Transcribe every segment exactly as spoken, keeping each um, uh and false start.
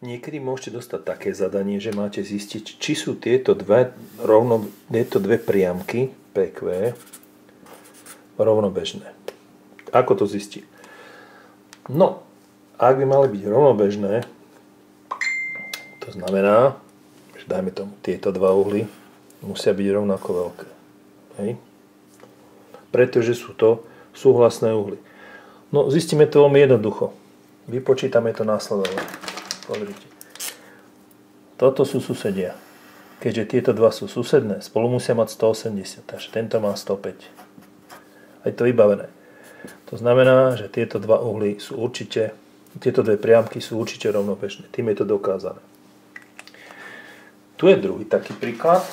Niekedy môžete dostať také zadanie, že máte zistiť, či sú tieto dve, rovno, tieto dve priamky pé kvé rovnobežné. Ako to zistiť? No, ak by mali byť rovnobežné, to znamená, že dajme tomu, tieto dva uhly musia byť rovnako veľké. Hej? Pretože sú to súhlasné uhly. No, zistíme to veľmi jednoducho. Vypočítame to následovne. Pozrite. Toto sú susedia. Keďže tieto dva sú susedné, spolu musia mať stoosemdesiat, takže tento má stopäť. Aj to vybavené. To znamená, že tieto dva uhly sú určite, tieto dve priamky sú určite rovnobežné. Tým je to dokázané. Tu je druhý taký príklad.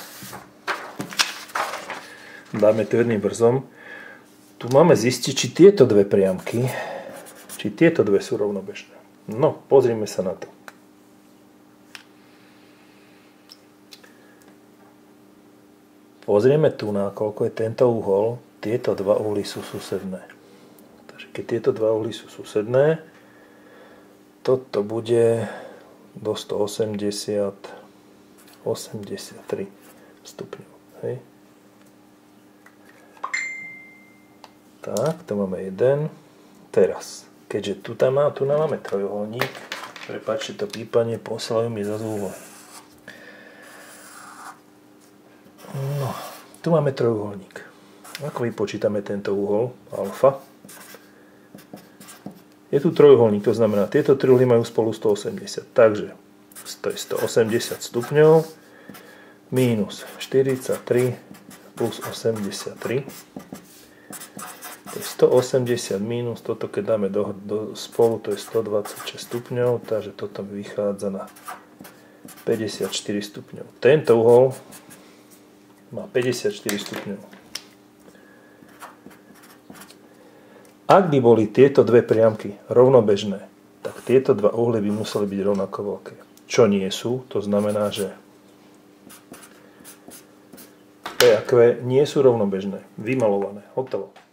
Dáme to jedným vrzom. Tu máme zistiť, či tieto dve priamky, či tieto dve sú rovnobežné. No, pozrime sa na to. Pozrieme tu, na koľko je tento uhol. Tieto dva uhly sú susedné. Takže keď tieto dva uhly sú susedné, toto bude do stoosemdesiat, osemdesiattri stupňov. Hej. Tak, tu máme jeden. Teraz, keďže tu tam má, tu nám máme trojuholník, prepáčte to pípanie, posielajú mi za zúhol. No, tu máme trojuholník. Ako vypočítame tento uhol, alfa? Je tu trojuholník, to znamená, tieto tri uhly majú spolu stoosemdesiat. Takže to je stoosemdesiat stupňov mínus štyridsaťtri plus osemdesiattri. To je stoosemdesiat mínus, toto keď dáme do, do spolu, to je stodvadsaťšesť stupňov, takže toto vychádza na päťdesiatštyri stupňov. Tento uhol má päťdesiatštyri stupňov. Ak by boli tieto dve priamky rovnobežné, tak tieto dva uhly by museli byť rovnako veľké. Čo nie sú, to znamená, že P a Q nie sú rovnobežné. Vymalované. Hotovo.